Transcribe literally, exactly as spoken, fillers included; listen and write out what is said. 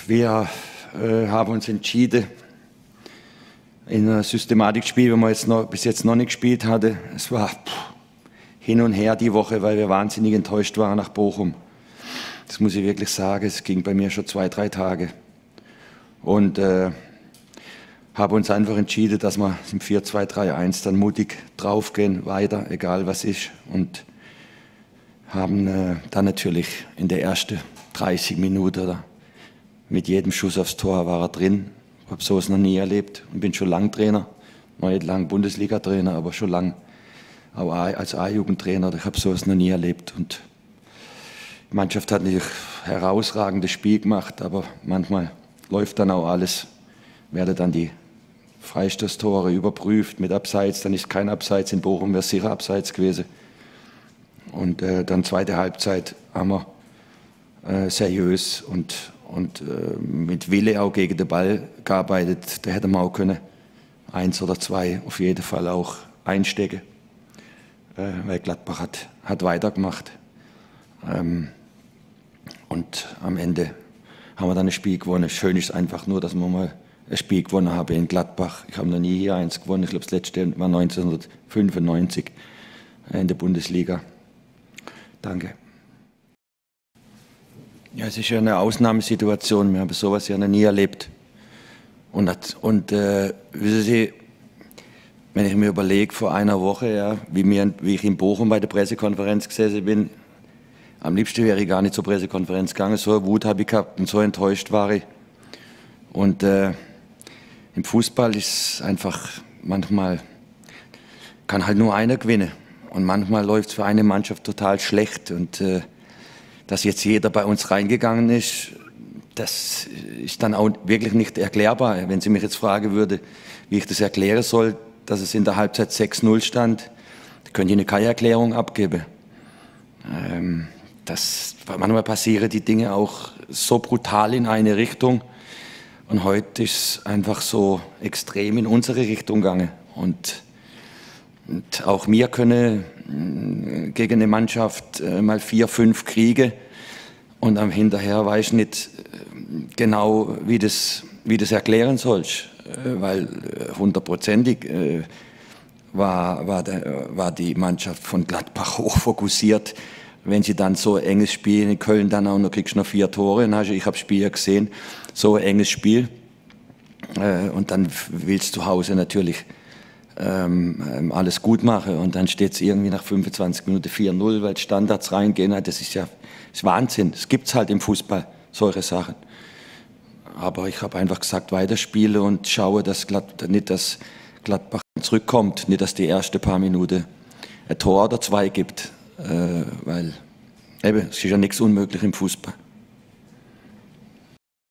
Wir äh, haben uns entschieden, in einem Systematikspiel, das wir jetzt noch, bis jetzt noch nicht gespielt hatten. Es war pff, hin und her die Woche, weil wir wahnsinnig enttäuscht waren nach Bochum. Das muss ich wirklich sagen, es ging bei mir schon zwei, drei Tage. Und äh, habe uns einfach entschieden, dass wir im vier zwei drei eins dann mutig draufgehen, weiter, egal was ist. Und haben äh, dann natürlich in der ersten dreißig Minuten oder mit jedem Schuss aufs Tor war er drin. Ich habe sowas noch nie erlebt und bin schon lang Trainer, noch nicht lang Bundesliga-Trainer, aber schon lang auch als A-Jugendtrainer. Ich habe sowas noch nie erlebt. Und die Mannschaft hat natürlich ein herausragendes Spiel gemacht, aber manchmal läuft dann auch alles, werden dann die Freistoßtore überprüft mit Abseits, dann ist kein Abseits, in Bochum wäre sicher Abseits gewesen. Und äh, dann zweite Halbzeit haben wir äh, seriös und, und äh, mit Wille auch gegen den Ball gearbeitet. Da hätte man auch können eins oder zwei auf jeden Fall auch einstecken, äh, weil Gladbach hat, hat weitergemacht. Ähm, und am Ende haben wir dann ein Spiel gewonnen. Schön ist einfach nur, dass wir mal ein Spiel gewonnen haben in Gladbach. Ich habe noch nie hier eins gewonnen. Ich glaube, das letzte war neunzehnhundertfünfundneunzig in der Bundesliga. Danke. Ja, es ist ja eine Ausnahmesituation. Wir haben sowas ja noch nie erlebt. Und, und äh, wissen Sie, wenn ich mir überlege, vor einer Woche, ja, wie, mir, wie ich in Bochum bei der Pressekonferenz gesessen bin, am liebsten wäre ich gar nicht zur Pressekonferenz gegangen. So eine Wut habe ich gehabt und so enttäuscht war ich. Und äh, im Fußball ist einfach manchmal, kann halt nur einer gewinnen. Und manchmal läuft es für eine Mannschaft total schlecht. Und äh, dass jetzt jeder bei uns reingegangen ist, das ist dann auch wirklich nicht erklärbar. Wenn Sie mich jetzt fragen würde, wie ich das erklären soll, dass es in der Halbzeit sechs null stand, könnte ich Ihnen keine Erklärung abgeben. Ähm, das, manchmal passieren die Dinge auch so brutal in eine Richtung. Und heute ist es einfach so extrem in unsere Richtung gegangen. Und, und auch wir können gegen eine Mannschaft mal vier, fünf kriegen. Und am hinterher weiß ich nicht genau, wie das, wie das erklären soll. Weil hundertprozentig war, war, der, war die Mannschaft von Gladbach hochfokussiert. Wenn sie dann so ein enges Spiel in Köln dann auch noch kriegst du noch vier Tore, dann hast du, ich habe das Spiel ja gesehen, so ein enges Spiel. Äh, und dann willst du zu Hause natürlich ähm, alles gut machen. Und dann steht es irgendwie nach fünfundzwanzig Minuten vier null, weil Standards reingehen. Das ist ja das ist Wahnsinn. Das gibt es halt im Fußball, solche Sachen. Aber ich habe einfach gesagt, weiterspiele und schaue, dass Glad, nicht, dass Gladbach zurückkommt, nicht, dass die ersten paar Minuten ein Tor oder zwei gibt. Äh, weil eben, es ist ja nichts unmöglich im Fußball.